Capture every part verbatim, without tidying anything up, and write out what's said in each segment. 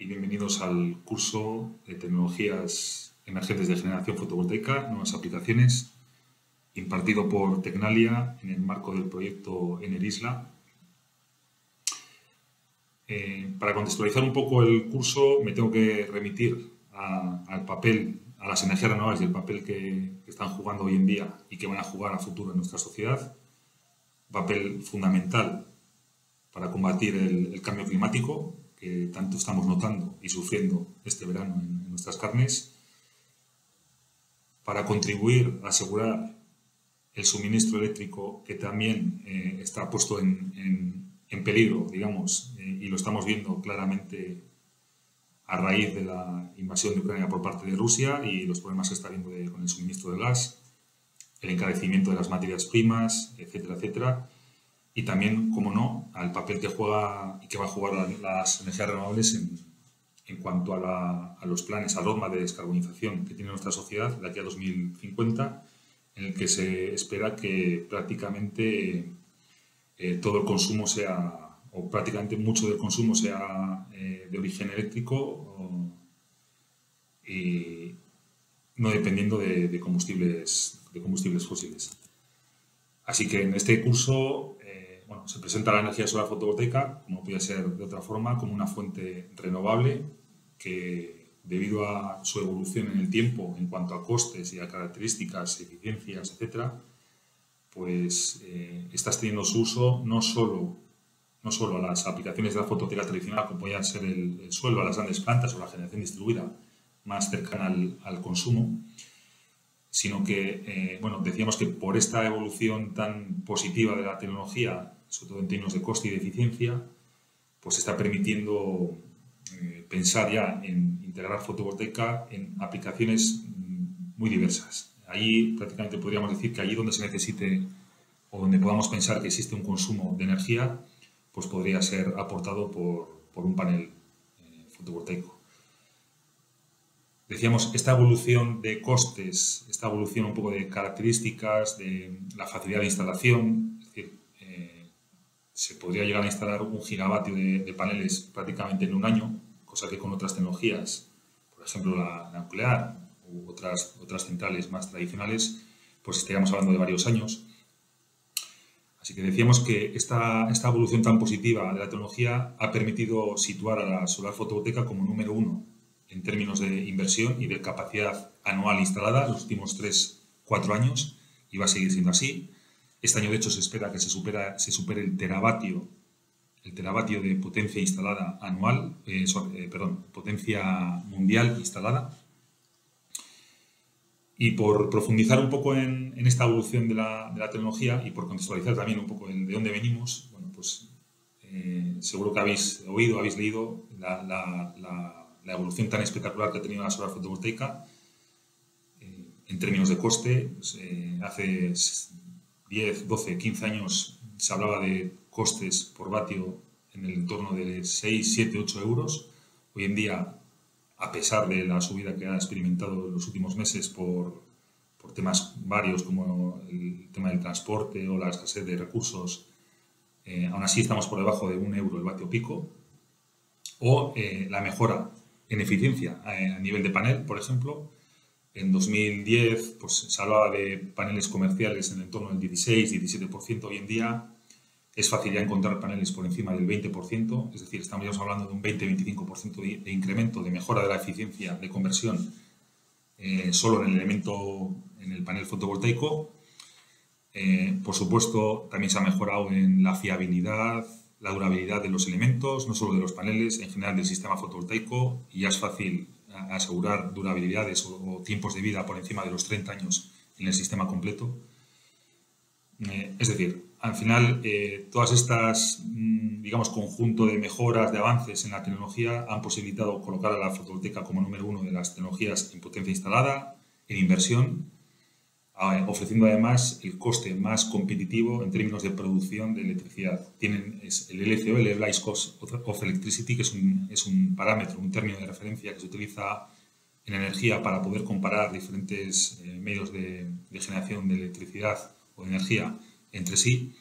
y bienvenidos al curso de Tecnologías Emergentes de Generación Fotovoltaica, Nuevas Aplicaciones, impartido por Tecnalia en el marco del proyecto Enerisla. Eh, para contextualizar un poco el curso, me tengo que remitir a, al papel, a las energías renovables y el papel que, que están jugando hoy en día y que van a jugar a futuro en nuestra sociedad. Un papel fundamental para combatir el, el cambio climático que tanto estamos notando y sufriendo este verano en, en nuestras carnes, para contribuir a asegurar el suministro eléctrico que también eh, está puesto en, en, en peligro, digamos, eh, y lo estamos viendo claramente a raíz de la invasión de Ucrania por parte de Rusia y los problemas que está habiendo de, con el suministro del gas, el encarecimiento de las materias primas, etcétera, etcétera. Y también, como no, al papel que juega y que va a jugar las energías renovables en, en cuanto a, la, a los planes, al roadmap de descarbonización que tiene nuestra sociedad de aquí a dos mil cincuenta, en el que se espera que prácticamente eh, todo el consumo sea, o prácticamente mucho del consumo sea eh, de origen eléctrico o, y no dependiendo de, de, combustibles, de combustibles fósiles. Así que en este curso eh, bueno, se presenta la energía solar fotovoltaica, como puede ser de otra forma, como una fuente renovable que, debido a su evolución en el tiempo en cuanto a costes y a características, eficiencias, etcétera, pues eh, está teniendo su uso no solo, no solo a las aplicaciones de la fotovoltaica tradicional, como podían ser el, el suelo, a las grandes plantas o la generación distribuida más cercana al, al consumo, sino que, eh, bueno, decíamos que por esta evolución tan positiva de la tecnología, sobre todo en términos de coste y de eficiencia, pues está permitiendo eh, pensar ya en integrar fotovoltaica en aplicaciones muy diversas. Allí prácticamente podríamos decir que allí donde se necesite o donde podamos pensar que existe un consumo de energía, pues podría ser aportado por, por un panel eh, fotovoltaico. Decíamos, esta evolución de costes, esta evolución un poco de características, de la facilidad de instalación, es decir, eh, se podría llegar a instalar un gigavatio de, de paneles prácticamente en un año, cosa que con otras tecnologías, por ejemplo la, la nuclear u otras, otras centrales más tradicionales, pues estaríamos hablando de varios años. Así que decíamos que esta, esta evolución tan positiva de la tecnología ha permitido situar a la solar fotovoltaica como número uno en términos de inversión y de capacidad anual instalada en los últimos tres cuatro años, y va a seguir siendo así. Este año, de hecho, se espera que se, supera, se supere el teravatio, el teravatio de potencia instalada anual, eh, sobre, eh, perdón, potencia mundial instalada. Y por profundizar un poco en, en esta evolución de la, de la tecnología y por contextualizar también un poco el de dónde venimos, bueno, pues eh, seguro que habéis oído, habéis leído la, la, la la evolución tan espectacular que ha tenido la solar fotovoltaica eh, en términos de coste. Pues, eh, hace diez, doce, quince años se hablaba de costes por vatio en el entorno de seis, siete, ocho euros. Hoy en día, a pesar de la subida que ha experimentado en los últimos meses por, por temas varios como el tema del transporte o la escasez de recursos, eh, aún así estamos por debajo de un euro el vatio pico. O eh, la mejora en eficiencia a nivel de panel, por ejemplo. En dos mil diez pues, se hablaba de paneles comerciales en el entorno del dieciséis, diecisiete por ciento. Hoy en día es fácil ya encontrar paneles por encima del veinte por ciento, es decir, estamos hablando de un veinte a veinticinco por ciento de, de incremento, de mejora de la eficiencia de conversión eh, solo en el elemento, en el panel fotovoltaico. Eh, por supuesto, también se ha mejorado en la fiabilidad, la durabilidad de los elementos, no solo de los paneles, en general del sistema fotovoltaico, y ya es fácil asegurar durabilidades o, o tiempos de vida por encima de los treinta años en el sistema completo. Eh, es decir, al final, eh, todas estas, digamos, conjunto de mejoras, de avances en la tecnología han posibilitado colocar a la fotovoltaica como número uno de las tecnologías en potencia instalada, en inversión, ofreciendo además el coste más competitivo en términos de producción de electricidad. Tienen es el L C O, el Levelized Cost of Electricity, que es un, es un parámetro, un término de referencia que se utiliza en energía para poder comparar diferentes eh, medios de, de generación de electricidad o de energía entre sí.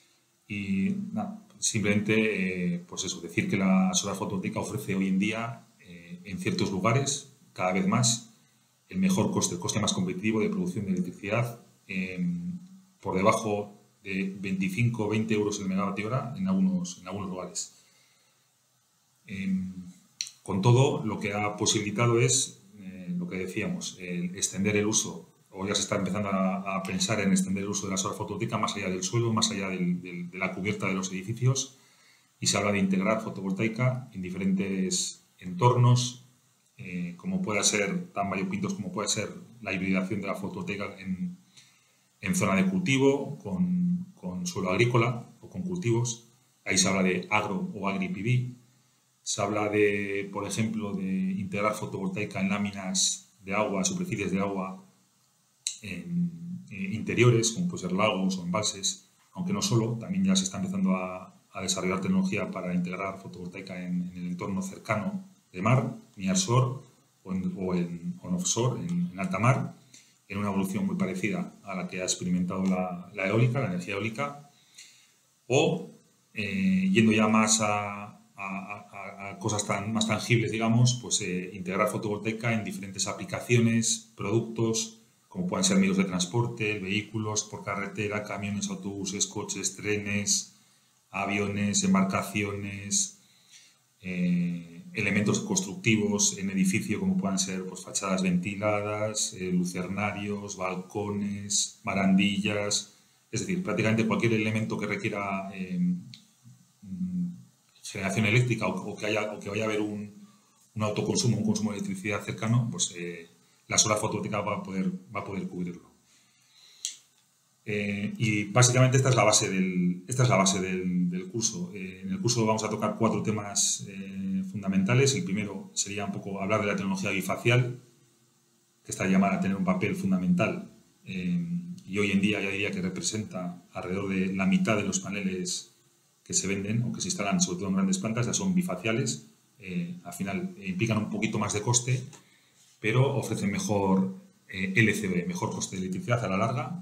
Y nada, simplemente, eh, pues eso, decir que la solar fotovoltaica ofrece hoy en día eh, en ciertos lugares, cada vez más, el mejor coste, el coste más competitivo de producción de electricidad, eh, por debajo de veinticinco o veinte euros el megavatio hora en algunos, en algunos lugares. Eh, con todo, lo que ha posibilitado es, eh, lo que decíamos, el extender el uso, o ya se está empezando a, a pensar en extender el uso de la solar fotovoltaica más allá del suelo, más allá del, del, de la cubierta de los edificios, y se habla de integrar fotovoltaica en diferentes entornos, eh, como pueda ser, tan variopintos como puede ser la hibridación de la fotovoltaica en, en zona de cultivo, con, con suelo agrícola o con cultivos. Ahí se habla de agro o agri-P V. Se habla de, por ejemplo, de integrar fotovoltaica en láminas de agua, superficies de agua en, en interiores, como pueden ser lagos o embalses, aunque no solo, también ya se está empezando a, a desarrollar tecnología para integrar fotovoltaica en, en el entorno cercano de mar, nearshore o en, o en on offshore, en, en alta mar, en una evolución muy parecida a la que ha experimentado la, la eólica, la energía eólica, o eh, yendo ya más a, a, a, a cosas tan, más tangibles, digamos, pues eh, integrar fotovoltaica en diferentes aplicaciones, productos, como pueden ser medios de transporte, vehículos por carretera, camiones, autobuses, coches, trenes, aviones, embarcaciones, eh, elementos constructivos en edificio como puedan ser pues, fachadas ventiladas, eh, lucernarios, balcones, barandillas, es decir, prácticamente cualquier elemento que requiera eh, generación eléctrica o, o, que haya, o que vaya a haber un, un autoconsumo, un consumo de electricidad cercano, pues eh, la solar fotovoltaica va a poder, va a poder cubrirlo. Eh, y básicamente esta es la base del, esta es la base del, del curso. Eh, en el curso vamos a tocar cuatro temas eh, fundamentales. El primero sería un poco hablar de la tecnología bifacial, que está llamada a tener un papel fundamental eh, y hoy en día ya diría que representa alrededor de la mitad de los paneles que se venden o que se instalan, sobre todo en grandes plantas, ya son bifaciales. Eh, al final eh, implican un poquito más de coste, pero ofrecen mejor eh, L C O E, mejor coste de electricidad a la larga.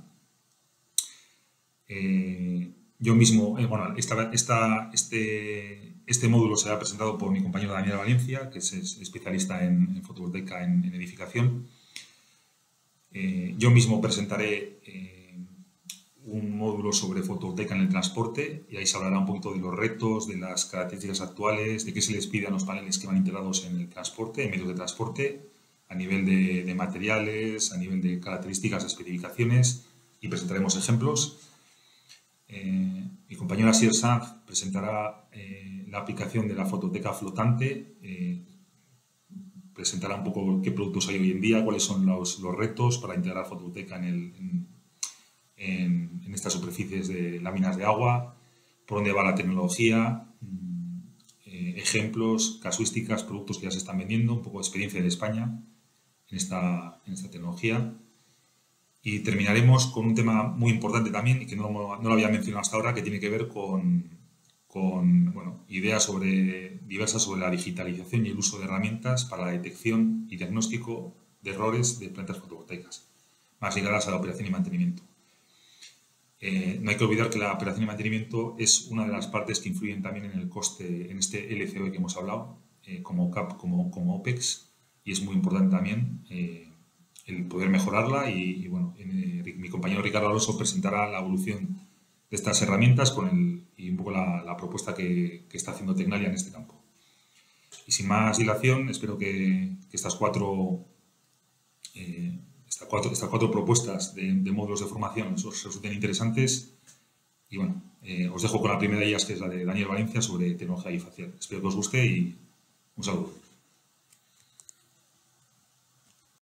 Eh, yo mismo, eh, bueno, esta, esta, este, este módulo será presentado por mi compañero Daniel Valencia, que es especialista en, en fotovoltaica en, en edificación. Eh, yo mismo presentaré eh, un módulo sobre fotovoltaica en el transporte y ahí se hablará un poquito de los retos, de las características actuales, de qué se les pide a los paneles que van integrados en el transporte, en medios de transporte, a nivel de, de materiales, a nivel de características, especificaciones, y presentaremos ejemplos. Eh, mi compañero Asier Sanz presentará eh, la aplicación de la fotovoltaica flotante, eh, presentará un poco qué productos hay hoy en día, cuáles son los, los retos para integrar fotovoltaica en, el, en, en, en estas superficies de láminas de agua, por dónde va la tecnología, eh, ejemplos, casuísticas, productos que ya se están vendiendo, un poco de experiencia de España en esta, en esta tecnología. Y terminaremos con un tema muy importante también y que no, no lo había mencionado hasta ahora, que tiene que ver con, con bueno, ideas sobre, diversas sobre la digitalización y el uso de herramientas para la detección y diagnóstico de errores de plantas fotovoltaicas, más ligadas a la operación y mantenimiento. Eh, no hay que olvidar que la operación y mantenimiento es una de las partes que influyen también en el coste, en este L C O E que hemos hablado, eh, como C A P, como, como OPEX, y es muy importante también eh, el poder mejorarla y, y bueno, eh, mi compañero Ricardo Alonso presentará la evolución de estas herramientas con el, y un poco la, la propuesta que, que está haciendo Tecnalia en este campo. Y sin más dilación, espero que, que estas, cuatro, eh, estas, cuatro, estas cuatro propuestas de, de módulos de formación os resulten interesantes. Y bueno, eh, os dejo con la primera de ellas, que es la de Daniel Valencia sobre tecnología bifacial. Espero que os guste y un saludo.